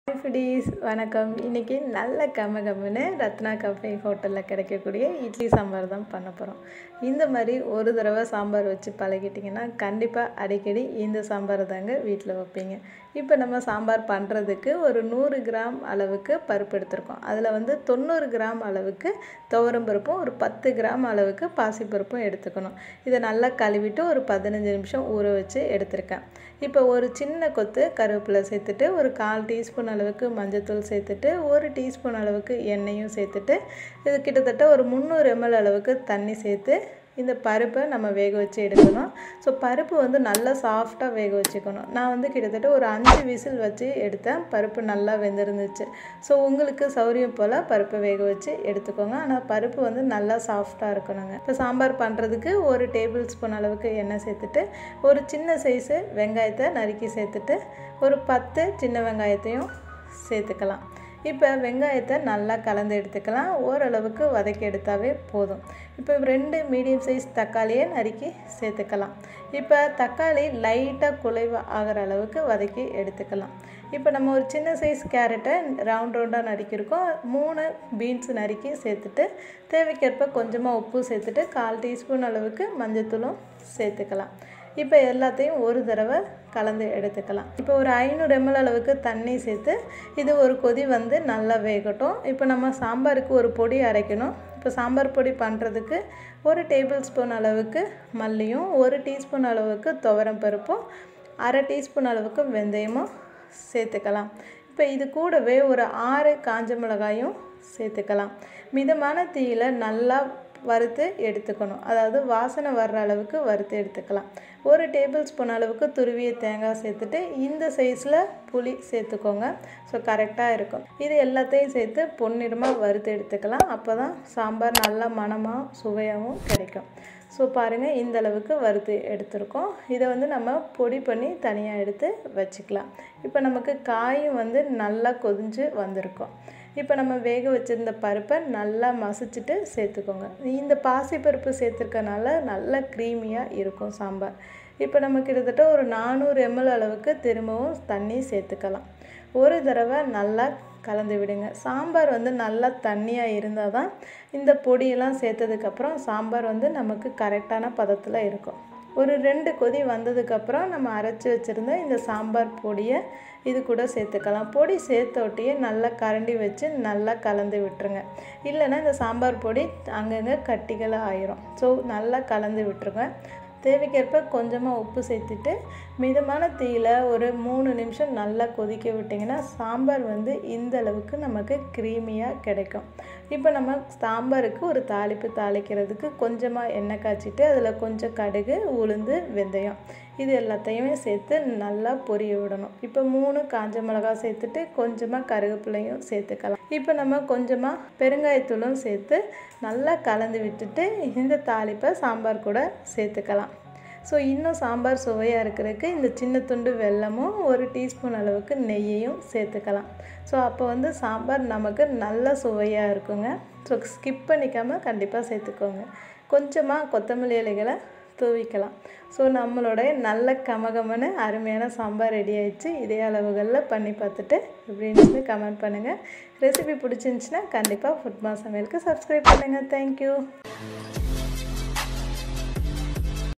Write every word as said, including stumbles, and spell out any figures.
foodies வணக்கம் இன்னைக்கு நல்ல கமகமனு ரத்னா கஃபே ஹோட்டல்ல கிடைக்கக்கூடிய இட்லி சாம்பார் தான் பண்ண போறோம். இந்த மாதிரி ஒரு தடவை சாம்பார் வச்சு பழகிட்டீங்கன்னா கண்டிப்பா அடிக்கடி இந்த சாம்பார் தாங்க வீட்ல வைப்பீங்க. இப்போ நம்ம சாம்பார் பண்றதுக்கு ஒரு நூறு கிராம் அளவுக்கு பருப்பு எடுத்துறோம். அதுல வந்து தொண்ணூறு கிராம் அளவுக்கு துவரம் பருப்பும் ஒரு பத்து கிராம் அளவுக்கு பாசி பருப்பும் எடுத்துக்கணும். இத நல்லா கழுவிட்டு ஒரு பதினைந்து நிமிஷம் ஊற வச்சு எடுத்துர்க்கேன். இப்போ ஒரு சின்ன கொத்து கருவேப்பிலை சேர்த்துட்டு ஒரு கால் டீஸ்பூன் அளவுக்கு மஞ்சள் தூள் சேர்த்துட்டு ஒரு டீஸ்பூன் அளவுக்கு எண்ணெயும் சேர்த்துட்டு இது கிட்டத்தட்ட ஒரு முந்நூறு எம்எல் அளவுக்கு தண்ணி சேர்த்து இந்த பருப்பை நம்ம வேக வச்சு எடுக்கணும். ஸோ பருப்பு வந்து நல்லா சாஃப்டாக வேக வச்சுக்கணும். நான் வந்து கிட்டத்தட்ட ஒரு அஞ்சு விசில் வச்சு எடுத்தேன். பருப்பு நல்லா வெந்திருந்துச்சு. ஸோ உங்களுக்கு சௌரியம் போல் பருப்பை வேக வச்சு எடுத்துக்கோங்க. ஆனால் பருப்பு வந்து நல்லா சாஃப்டாக இருக்கணுங்க. இப்போ சாம்பார் பண்ணுறதுக்கு ஒரு டேபிள் ஸ்பூன் அளவுக்கு எண்ணெய் சேர்த்துட்டு ஒரு சின்ன சைஸு வெங்காயத்தை நறுக்கி சேர்த்துட்டு ஒரு பத்து சின்ன வெங்காயத்தையும் சேர்த்துக்கலாம். இப்போ வெங்காயத்தை நல்லா கலந்து எடுத்துக்கலாம். ஓரளவுக்கு வதக்கி எடுத்தாவே போதும். இப்போ ரெண்டு மீடியம் சைஸ் தக்காளியை நறுக்கி சேர்த்துக்கலாம். இப்போ தக்காளி லைட்டாக குழைவு ஆகிற அளவுக்கு வதக்கி எடுத்துக்கலாம். இப்போ நம்ம ஒரு சின்ன சைஸ் கேரட்டை ரவுண்ட் ரவுண்டாக நறுக்கியிருக்கோம். மூணு பீன்ஸ் நறுக்கி சேர்த்துட்டு தேவைக்கேற்ப கொஞ்சமாக உப்பு சேர்த்துட்டு கால் டீஸ்பூன் அளவுக்கு மஞ்சத்தூளும் சேர்த்துக்கலாம். இப்போ எல்லாத்தையும் ஒரு தடவை கலந்து எடுத்துக்கலாம். இப்போ ஒரு ஐநூறு எம்எல் அளவுக்கு தண்ணி சேர்த்து இது ஒரு கொதி வந்து நல்லா வேகட்டும். இப்போ நம்ம சாம்பாருக்கு ஒரு பொடி அரைக்கணும். இப்போ சாம்பார் பொடி பண்ணுறதுக்கு ஒரு டேபிள் ஸ்பூன் அளவுக்கு மல்லியும் ஒரு டீஸ்பூன் அளவுக்கு துவரம் பருப்பும் அரை டீஸ்பூன் அளவுக்கு வெந்தயமும் சேர்த்துக்கலாம். இப்போ இது கூடவே ஒரு ஆறு காஞ்ச மிளகாயும் சேர்த்துக்கலாம். மிதமான தீயில நல்லா வறுத்து எடுத்துக்கணும். அதாவது வாசனை வர்ற அளவுக்கு வறுத்து எடுத்துக்கலாம். ஒரு டேபிள் ஸ்பூன் அளவுக்கு துருவிய தேங்காய் சேர்த்துட்டு இந்த சைஸில் புளி சேர்த்துக்கோங்க. ஸோ கரெக்டாக இருக்கும். இது எல்லாத்தையும் சேர்த்து பொன்னிறமாக வறுத்து எடுத்துக்கலாம். அப்போ தான் சாம்பார் நல்லா மணமாக சுவையாகவும் கிடைக்கும். ஸோ பாருங்கள், இந்த அளவுக்கு வறுத்து எடுத்துருக்கோம். இதை வந்து நம்ம பொடி பண்ணி தனியாக எடுத்து வச்சுக்கலாம். இப்போ நமக்கு காயும் வந்து நல்லா கொதிஞ்சு வந்திருக்கும். இப்போ நம்ம வேக வச்சுருந்த பருப்பை நல்லா மசிச்சுட்டு சேர்த்துக்கோங்க. இந்த பாசிப்பருப்பு சேர்த்துருக்கனால நல்லா க்ரீமியாக இருக்கும் சாம்பார். இப்போ நம்ம கிட்டத்தட்ட ஒரு நானூறு எம்எல் அளவுக்கு திரும்பவும் தண்ணி சேர்த்துக்கலாம். ஒரு தடவை நல்லா கலந்து விடுங்க. சாம்பார் வந்து நல்லா தண்ணியாக இருந்தால் தான் இந்த பொடியெல்லாம் சேர்த்ததுக்கப்புறம் சாம்பார் வந்து நமக்கு கரெக்டான பதத்தில் இருக்கும். ஒரு ரெண்டு கொதி வந்ததுக்கப்புறம் நம்ம அரைச்சி வச்சுருந்த இந்த சாம்பார் பொடியை இது கூட சேர்த்துக்கலாம். பொடி சேர்த்த ஒட்டியே நல்லா கரண்டி வச்சு நல்லா கலந்து விட்டுருங்க. இல்லைன்னா இந்த சாம்பார் பொடி அங்கங்கே கட்டிகளாக ஆயிரும். ஸோ நல்லா கலந்து விட்டுருங்க. தேவைக்கேற்ப கொஞ்சமாக உப்பு சேர்த்துட்டு மிதமான தீயில் ஒரு மூணு நிமிஷம் நல்லா கொதிக்க விட்டிங்கன்னா சாம்பார் வந்து இந்த அளவுக்கு நமக்கு க்ரீமியாக கிடைக்கும். இப்போ நம்ம சாம்பாருக்கு ஒரு தாளிப்பு தாளிக்கிறதுக்கு கொஞ்சமாக எண்ணெய் காய்ச்சிட்டு அதில் கொஞ்சம் கடுகு, உளுந்து, வெந்தயம் இது எல்லாத்தையுமே சேர்த்து நல்லா பொரிய விடணும். இப்போ மூணு காஞ்ச மிளகாய் சேர்த்துட்டு கொஞ்சமாக கருவேப்பிலையும் சேர்த்துக்கலாம். இப்போ நம்ம கொஞ்சமாக பெருங்காயத்தூளும் சேர்த்து நல்லா கலந்து விட்டுட்டு இந்த தாளிப்பை சாம்பார் கூட சேர்த்துக்கலாம். ஸோ இன்னும் சாம்பார் சுவையாக இருக்கிறதுக்கு இந்த சின்ன துண்டு வெல்லமும் ஒரு டீஸ்பூன் அளவுக்கு நெய்யையும் சேர்த்துக்கலாம். ஸோ அப்போ வந்து சாம்பார் நமக்கு நல்ல சுவையாக இருக்குங்க. ஸோ ஸ்கிப் பண்ணிக்காமல் கண்டிப்பாக சேர்த்துக்கோங்க. கொஞ்சமாக கொத்தமல்லி இலைகளை தூவிக்கலாம். ஸோ நம்மளோடைய நல்ல கமகமனு அருமையான சாம்பார் ரெடி ஆயிடுச்சு. இதே அளவுகளில் பண்ணி பார்த்துட்டு எப்படின்னு கமெண்ட் பண்ணுங்கள். ரெசிபி பிடிச்சிருந்துச்சின்னா கண்டிப்பாக ஃபுட்மா சமையலுக்கு சப்ஸ்கிரைப் பண்ணுங்கள். தேங்க்யூ.